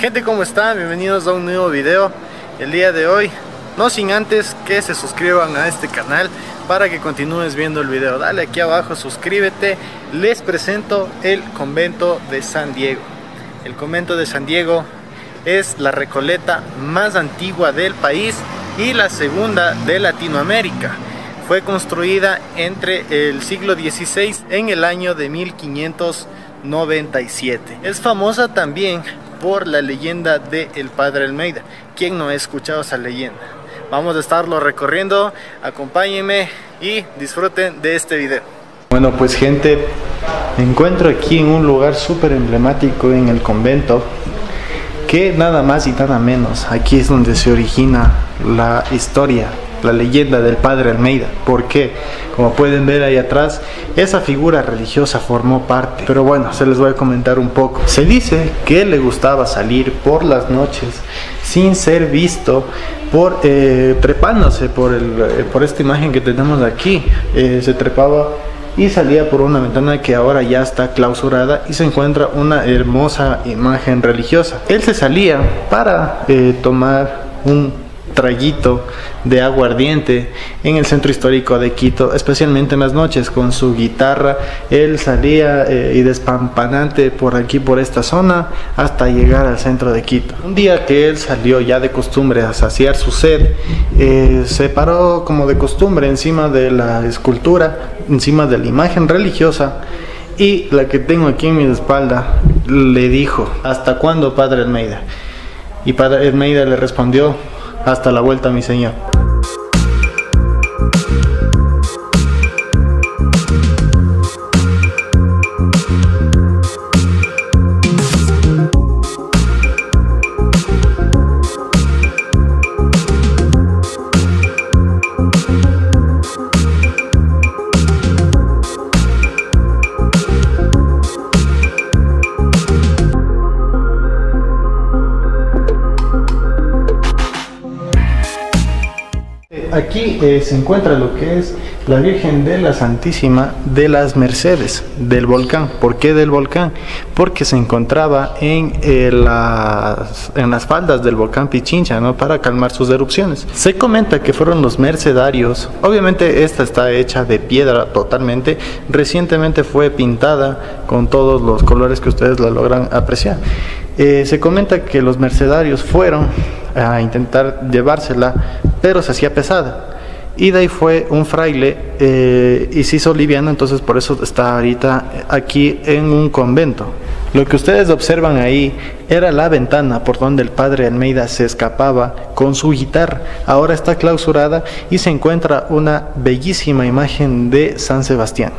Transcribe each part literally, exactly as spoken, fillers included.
Gente, ¿cómo están? Bienvenidos a un nuevo video. El día de hoy, no sin antes que se suscriban a este canal para que continúes viendo el video. Dale aquí abajo, suscríbete. Les presento el convento de San Diego. El convento de San Diego es la recoleta más antigua del país y la segunda de Latinoamérica. Fue construida entre el siglo dieciséis en el año de mil quinientos noventa y siete. Es famosa también por la leyenda de el Padre Almeida. ¿Quién no ha escuchado esa leyenda? Vamos a estarlo recorriendo, acompáñenme y disfruten de este video. Bueno, pues gente, me encuentro aquí en un lugar súper emblemático en el convento, que nada más y nada menos, aquí es donde se origina la historia, la leyenda del Padre Almeida. ¿Por qué? Como pueden ver ahí atrás, esa figura religiosa formó parte. Pero bueno, se les voy a comentar un poco. Se dice que le gustaba salir por las noches sin ser visto, por eh, trepándose por, el, eh, por esta imagen que tenemos aquí. Eh, se trepaba y salía por una ventana que ahora ya está clausurada y se encuentra una hermosa imagen religiosa. Él se salía para eh, tomar un traguito de aguardiente en el centro histórico de Quito, especialmente en las noches, con su guitarra. Él salía eh, y despampanante por aquí, por esta zona, hasta llegar al centro de Quito. Un día que él salió ya de costumbre a saciar su sed, eh, se paró como de costumbre encima de la escultura, encima de la imagen religiosa, y la que tengo aquí en mi espalda le dijo: ¿hasta cuándo, Padre Almeida? Y Padre Almeida le respondió: hasta la vuelta, mi señor. Aquí eh, se encuentra lo que es la Virgen de la Santísima de las Mercedes del volcán. ¿Por qué del volcán? Porque se encontraba en, eh, las, en las faldas del volcán Pichincha, ¿no?, para calmar sus erupciones. Se comenta que fueron los mercedarios. Obviamente esta está hecha de piedra totalmente. Recientemente fue pintada con todos los colores que ustedes la logran apreciar. Eh, se comenta que los mercedarios fueron a intentar llevársela, pero se hacía pesada, y de ahí fue un fraile eh, y se hizo liviana. Entonces por eso está ahorita aquí en un convento. Lo que ustedes observan ahí era la ventana por donde el Padre Almeida se escapaba con su guitarra. Ahora está clausurada y se encuentra una bellísima imagen de San Sebastián.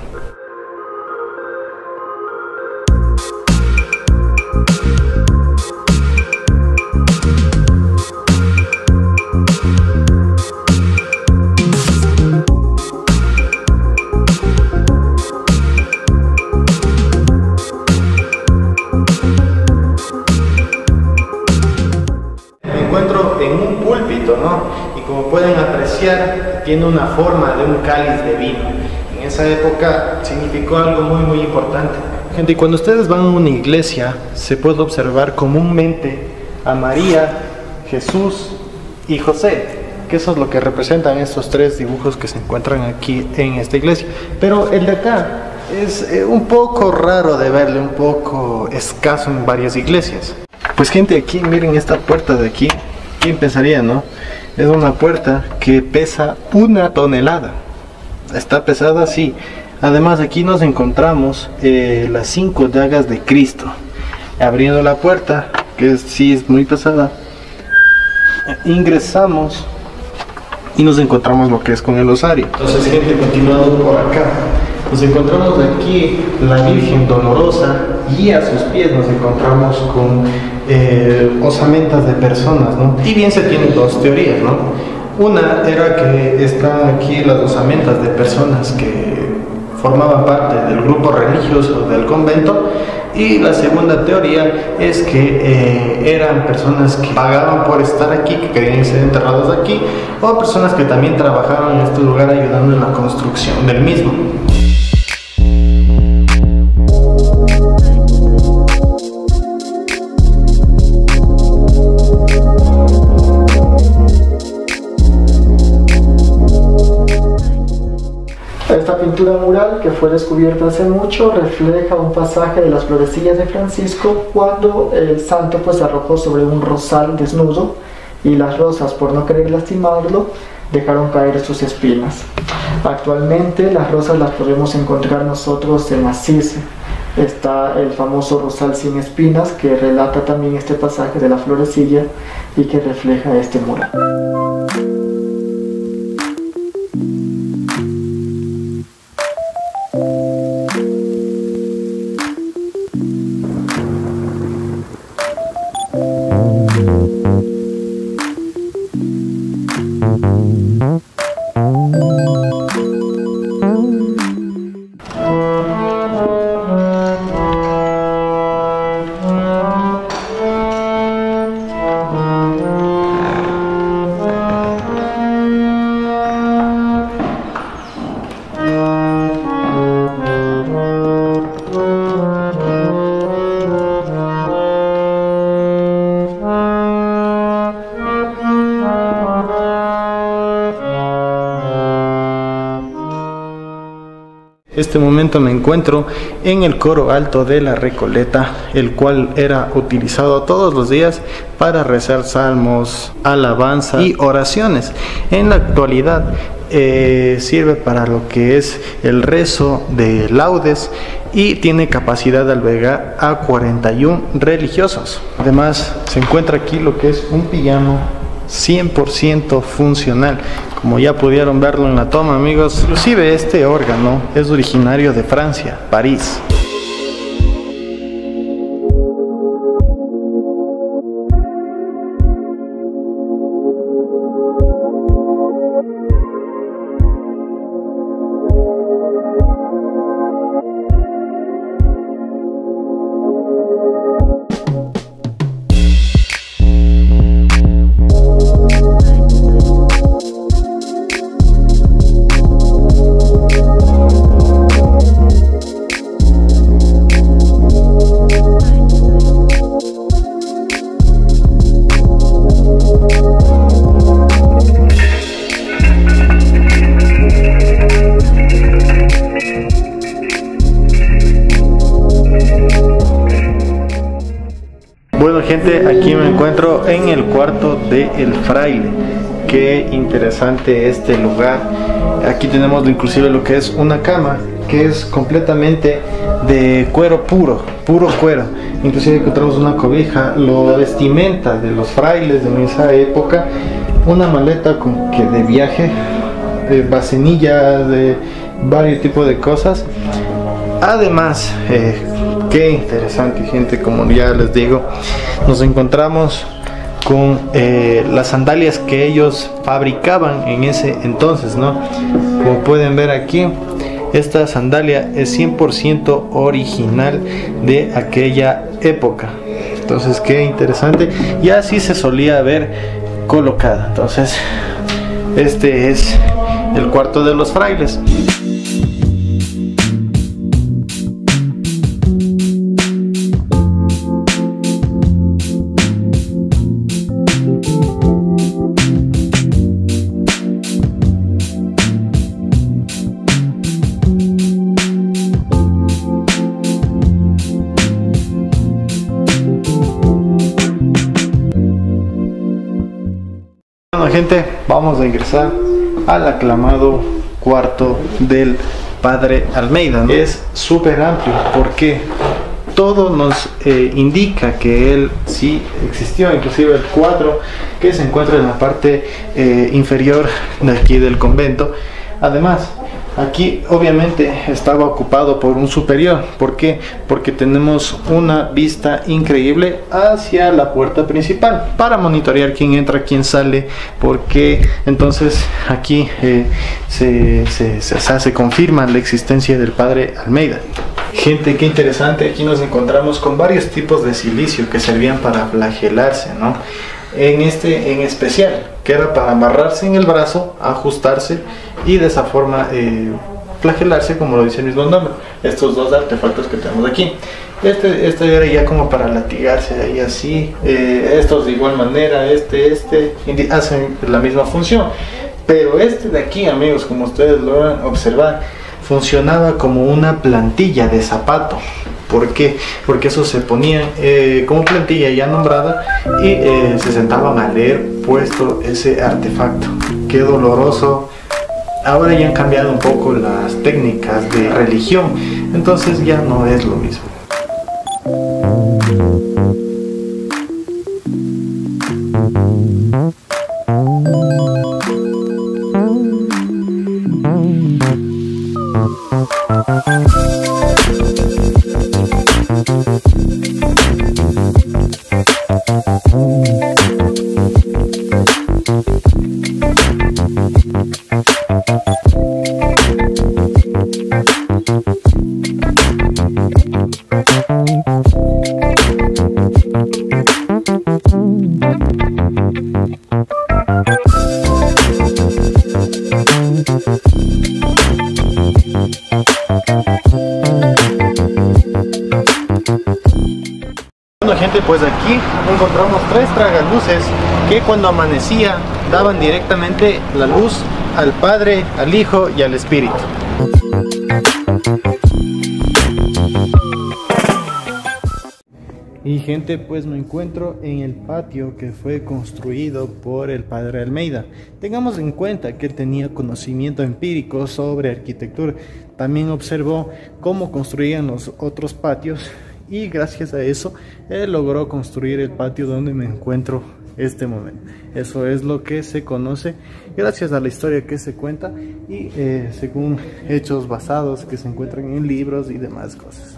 En un púlpito, ¿no? Y como pueden apreciar, tiene una forma de un cáliz de vino. En esa época significó algo muy muy importante. Gente, y cuando ustedes van a una iglesia, se puede observar comúnmente a María, Jesús y José, que eso es lo que representan estos tres dibujos que se encuentran aquí en esta iglesia. Pero el de acá es eh, un poco raro de verle, un poco escaso en varias iglesias. Pues gente, aquí miren esta puerta de aquí. ¿Quién pensaría, no? Es una puerta que pesa una tonelada. Está pesada, sí. Además, aquí nos encontramos eh, las cinco llagas de Cristo. Abriendo la puerta, que es, sí es muy pesada, ingresamos y nos encontramos lo que es con el osario. Entonces, gente, continuando por acá, nos encontramos aquí la Virgen Dolorosa, y a sus pies nos encontramos con eh, osamentas de personas, ¿no? Y bien, se tienen dos teorías, ¿no? Una era que están aquí las osamentas de personas que formaban parte del grupo religioso del convento, y la segunda teoría es que eh, eran personas que pagaban por estar aquí, que querían ser enterrados aquí, o personas que también trabajaban en este lugar ayudando en la construcción del mismo. Esta pintura mural, que fue descubierta hace mucho, refleja un pasaje de las florecillas de Francisco cuando el santo pues se arrojó sobre un rosal desnudo y las rosas, por no querer lastimarlo, dejaron caer sus espinas. Actualmente las rosas las podemos encontrar nosotros en Assisi. Está el famoso rosal sin espinas, que relata también este pasaje de la florecilla y que refleja este mural. Este momento me encuentro en el coro alto de la Recoleta, el cual era utilizado todos los días para rezar salmos, alabanza y oraciones. En la actualidad eh, sirve para lo que es el rezo de laudes y tiene capacidad de albergar a cuarenta y uno religiosos. Además se encuentra aquí lo que es un piano cien por ciento funcional, como ya pudieron verlo en la toma, amigos. Inclusive este órgano es originario de Francia, París. Bueno, gente, aquí me encuentro en el cuarto del fraile. Qué interesante este lugar. Aquí tenemos inclusive lo que es una cama, que es completamente de cuero puro, puro cuero. Inclusive encontramos una cobija, lo vestimenta de los frailes de esa época, una maleta con que de viaje, eh, vasenillas, de varios tipos de cosas. Además, eh, qué interesante, gente, como ya les digo, nos encontramos con eh, las sandalias que ellos fabricaban en ese entonces, ¿no? Como pueden ver aquí, esta sandalia es cien por ciento original de aquella época. Entonces, qué interesante. Y así se solía ver colocada. Entonces, este es el cuarto de los frailes. Bueno, gente, vamos a ingresar al aclamado cuarto del Padre Almeida, ¿no? Es súper amplio porque todo nos eh, indica que él sí existió, inclusive el cuadro que se encuentra en la parte eh, inferior de aquí del convento. Además, aquí obviamente estaba ocupado por un superior. ¿Por qué? Porque tenemos una vista increíble hacia la puerta principal para monitorear quién entra, quién sale, porque entonces aquí eh, se, se, se, se, se confirma la existencia del Padre Almeida. Gente, qué interesante, aquí nos encontramos con varios tipos de silicio que servían para flagelarse, ¿no? En este en especial, que era para amarrarse en el brazo, ajustarse y de esa forma eh, flagelarse, como lo dice el mismo nombre. Estos dos artefactos que tenemos aquí, este, este era ya como para latigarse ahí así, eh, estos de igual manera, este, este hacen la misma función, pero este de aquí, amigos, como ustedes logran observar, funcionaba como una plantilla de zapato. ¿Por qué? Porque eso se ponía eh, como plantilla ya nombrada y eh, se sentaban a leer puesto ese artefacto. Qué doloroso. Ahora ya han cambiado un poco las técnicas de religión, entonces ya no es lo mismo. Bueno gente, pues aquí encontramos tres tragaluces que cuando amanecía daban directamente la luz al Padre, al Hijo y al Espíritu. Y gente, pues me encuentro en el patio que fue construido por el Padre Almeida. Tengamos en cuenta que él tenía conocimiento empírico sobre arquitectura. También observó cómo construían los otros patios y gracias a eso él logró construir el patio donde me encuentro este momento. Eso es lo que se conoce gracias a la historia que se cuenta y eh, según hechos basados que se encuentran en libros y demás cosas.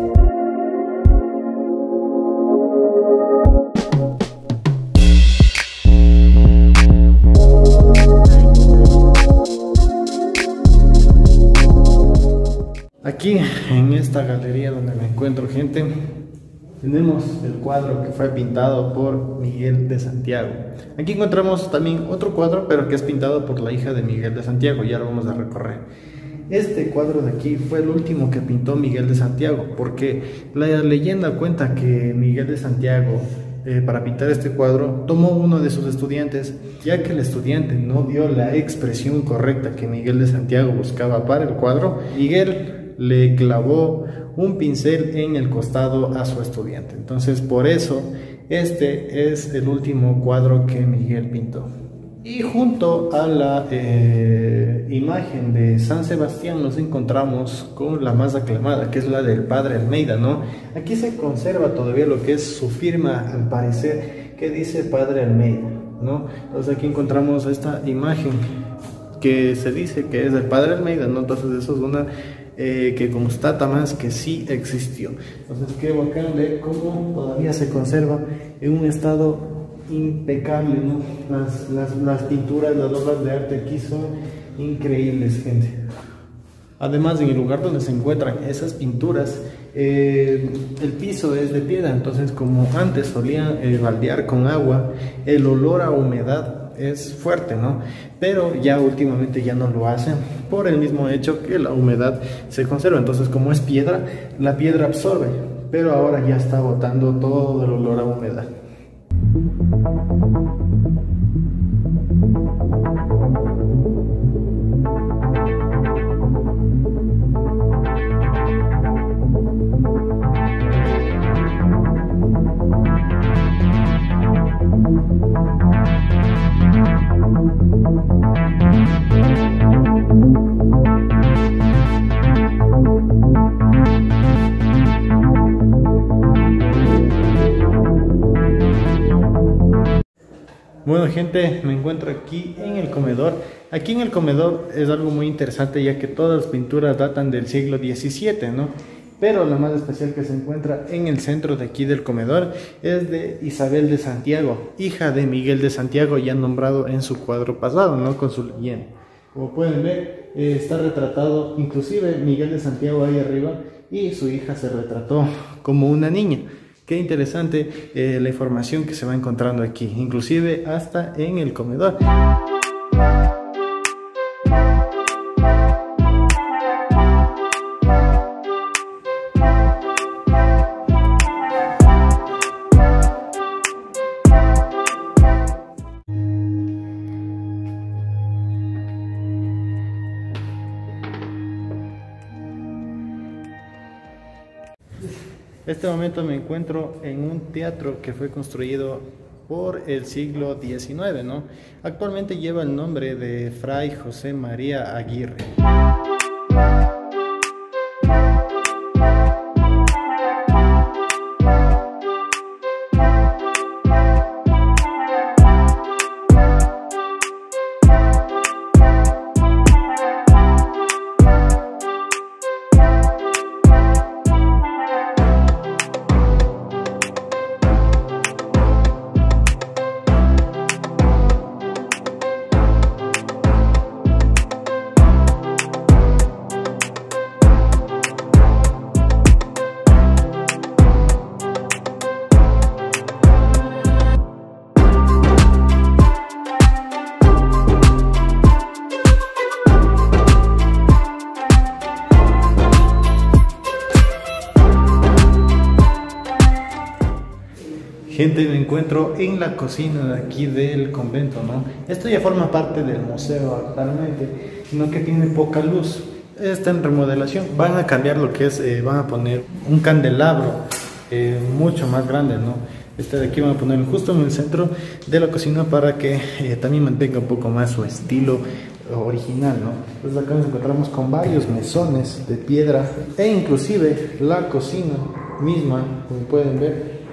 Aquí en esta galería donde me encuentro, gente, tenemos el cuadro que fue pintado por Miguel de Santiago. Aquí encontramos también otro cuadro, pero que es pintado por la hija de Miguel de Santiago. Ya lo vamos a recorrer. Este cuadro de aquí fue el último que pintó Miguel de Santiago, porque la leyenda cuenta que Miguel de Santiago, eh, para pintar este cuadro, tomó uno de sus estudiantes, ya que el estudiante no dio la expresión correcta que Miguel de Santiago buscaba para el cuadro. Miguel le clavó un pincel en el costado a su estudiante. Entonces por eso este es el último cuadro que Miguel pintó. Y junto a la eh, imagen de San Sebastián nos encontramos con la más aclamada, que es la del Padre Almeida, ¿no? Aquí se conserva todavía lo que es su firma, al parecer, que dice Padre Almeida, ¿no? Entonces aquí encontramos esta imagen que se dice que es del Padre Almeida, ¿no? Entonces eso es una eh, que constata más que sí existió. Entonces qué bacán ver cómo todavía se conserva en un estado impecable, ¿no? Las, las, las pinturas, las obras de arte aquí son increíbles, gente. Además, en el lugar donde se encuentran esas pinturas, eh, el piso es de piedra, entonces como antes solían eh, baldear con agua, el olor a humedad es fuerte, ¿no? Pero ya últimamente ya no lo hacen por el mismo hecho que la humedad se conserva. Entonces como es piedra, la piedra absorbe, pero ahora ya está botando todo el olor a humedad. Bueno gente, me encuentro aquí en el comedor. Aquí en el comedor es algo muy interesante, ya que todas las pinturas datan del siglo diecisiete, ¿no? Pero la más especial que se encuentra en el centro de aquí del comedor es de Isabel de Santiago, hija de Miguel de Santiago, ya nombrado en su cuadro pasado, ¿no? Con su leyenda. Como pueden ver, eh, está retratado inclusive Miguel de Santiago ahí arriba y su hija se retrató como una niña. Qué interesante eh, la información que se va encontrando aquí, inclusive hasta en el comedor. Este momento me encuentro en un teatro que fue construido por el siglo diecinueve, ¿no? Actualmente lleva el nombre de Fray José María Aguirre. Gente, me encuentro en la cocina de aquí del convento, ¿no? Esto ya forma parte del museo actualmente, sino que tiene poca luz. Está en remodelación. Van a cambiar lo que es, eh, van a poner un candelabro eh, mucho más grande, ¿no? Este de aquí van a ponerlo justo en el centro de la cocina para que eh, también mantenga un poco más su estilo original, ¿no? Entonces acá nos encontramos con varios mesones de piedra e inclusive la cocina misma, como pueden ver,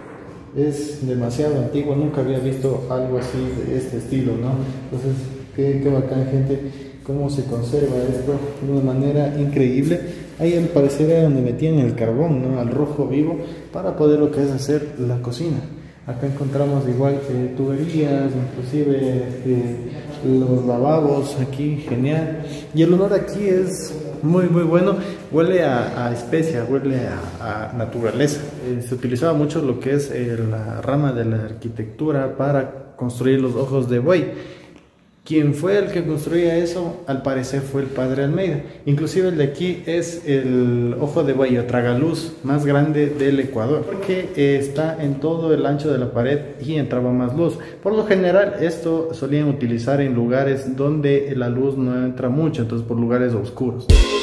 es demasiado antiguo. Nunca había visto algo así de este estilo, ¿no? Entonces, qué, qué bacán, gente, cómo se conserva esto de una manera increíble. Ahí al parecer era donde metían el carbón, ¿no? Al rojo vivo, para poder lo que es hacer la cocina. Acá encontramos igual eh, tuberías, inclusive eh, los lavabos aquí, genial. Y el olor aquí es muy muy bueno, huele a, a especia, huele a, a naturaleza. Eh, se utilizaba mucho lo que es eh, la rama de la arquitectura para construir los ojos de buey. Quien fue el que construía eso, al parecer fue el padre Almeida. Inclusive el de aquí es el ojo de buey o tragaluz más grande del Ecuador, porque eh, está en todo el ancho de la pared y entraba más luz. Por lo general esto solían utilizar en lugares donde la luz no entra mucho, entonces por lugares oscuros.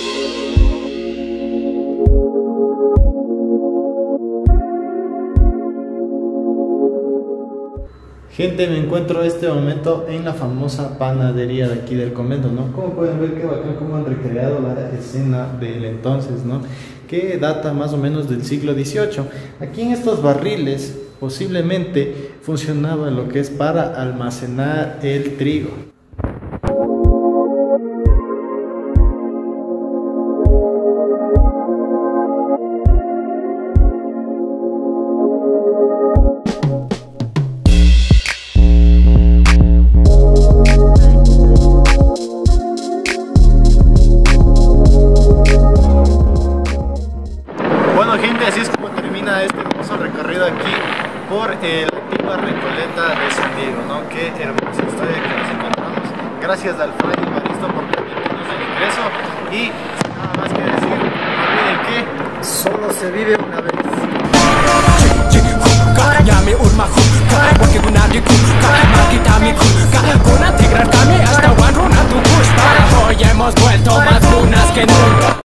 Gente, me encuentro en este momento en la famosa panadería de aquí del convento, ¿no? Como pueden ver, qué bacán cómo han recreado la escena del entonces, ¿no? Que data más o menos del siglo dieciocho. Aquí en estos barriles posiblemente funcionaba lo que es para almacenar el trigo. Así es como termina este hermoso recorrido aquí por eh, la antigua Recoleta de San Diego, ¿no? Qué hermosa historia que nos encontramos. Gracias al Fray Evaristo por permitirnos el ingreso y sin nada más que decir, no olviden que solo se vive